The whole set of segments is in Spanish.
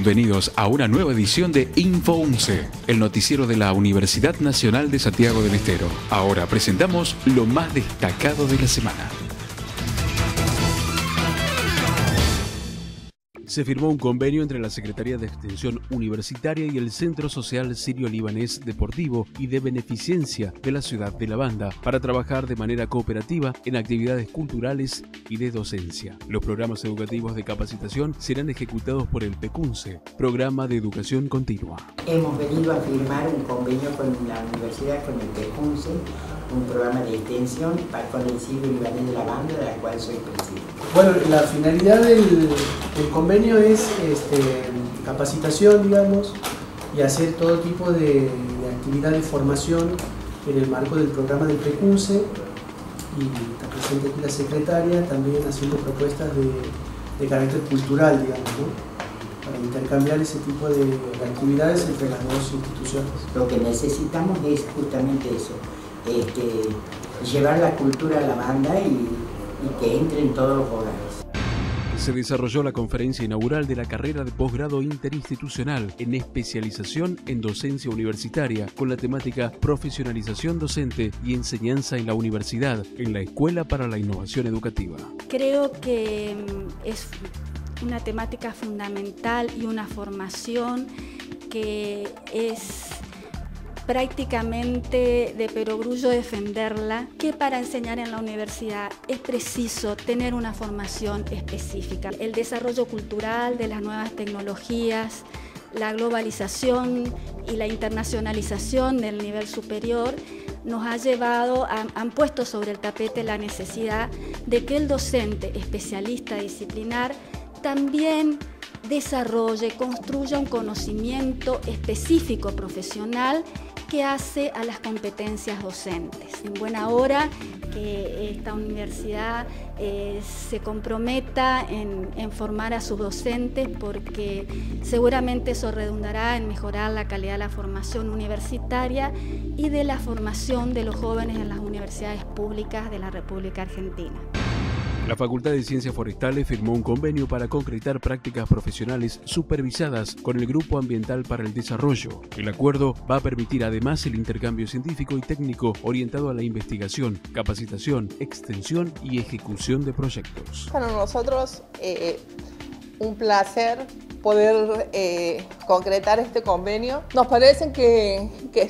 Bienvenidos a una nueva edición de Info 11, el noticiero de la Universidad Nacional de Santiago del Estero. Ahora presentamos lo más destacado de la semana. Se firmó un convenio entre la Secretaría de Extensión Universitaria y el Centro Social Sirio-Libanés Deportivo y de Beneficencia de la ciudad de La Banda para trabajar de manera cooperativa en actividades culturales y de docencia. Los programas educativos de capacitación serán ejecutados por el PECUNCE, Programa de Educación Continua. Hemos venido a firmar un convenio con la universidad, con el PECUNCE, un programa de extensión con el Sirio-Libanés de La Banda, de la cual soy presidente. Bueno, la finalidad del convenio es capacitación, digamos, y hacer todo tipo de actividad de formación en el marco del programa del PECUNCE, y está presente aquí la secretaria también haciendo propuestas de carácter cultural, digamos, ¿no? Para intercambiar ese tipo de actividades entre las dos instituciones. Lo que necesitamos es justamente eso, llevar la cultura a La Banda y que entre en todos los hogares. Se desarrolló la conferencia inaugural de la carrera de posgrado interinstitucional en especialización en docencia universitaria con la temática Profesionalización docente y enseñanza en la universidad en la Escuela para la Innovación Educativa. Creo que es una temática fundamental y una formación que es prácticamente de perogrullo defenderla, que para enseñar en la universidad es preciso tener una formación específica. El desarrollo cultural de las nuevas tecnologías, la globalización y la internacionalización del nivel superior nos ha llevado, han puesto sobre el tapete la necesidad de que el docente especialista disciplinar también desarrolle, construya un conocimiento específico profesional que hace a las competencias docentes. En buena hora que esta universidad se comprometa en formar a sus docentes, porque seguramente eso redundará en mejorar la calidad de la formación universitaria y de la formación de los jóvenes en las universidades públicas de la República Argentina. La Facultad de Ciencias Forestales firmó un convenio para concretar prácticas profesionales supervisadas con el Grupo Ambiental para el Desarrollo. El acuerdo va a permitir además el intercambio científico y técnico orientado a la investigación, capacitación, extensión y ejecución de proyectos. Para nosotros un placer poder concretar este convenio. Nos parece que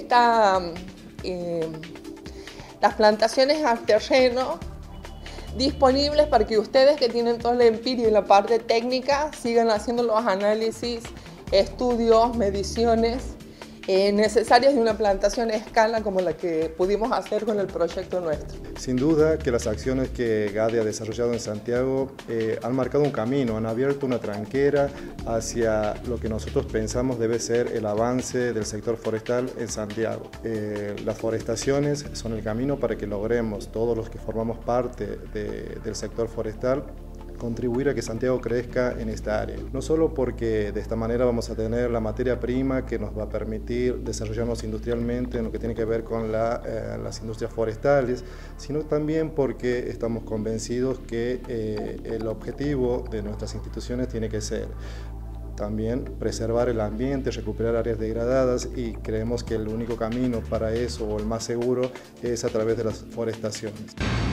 las plantaciones a terreno disponibles para que ustedes, que tienen toda la empiria y la parte técnica, sigan haciendo los análisis, estudios, mediciones necesarias de una plantación a escala como la que pudimos hacer con el proyecto nuestro. Sin duda que las acciones que GADE ha desarrollado en Santiago han marcado un camino, han abierto una tranquera hacia lo que nosotros pensamos debe ser el avance del sector forestal en Santiago. Las forestaciones son el camino para que logremos, todos los que formamos parte del sector forestal, contribuir a que Santiago crezca en esta área. No solo porque de esta manera vamos a tener la materia prima que nos va a permitir desarrollarnos industrialmente en lo que tiene que ver con las industrias forestales, sino también porque estamos convencidos que el objetivo de nuestras instituciones tiene que ser también preservar el ambiente, recuperar áreas degradadas, y creemos que el único camino para eso, o el más seguro, es a través de las forestaciones.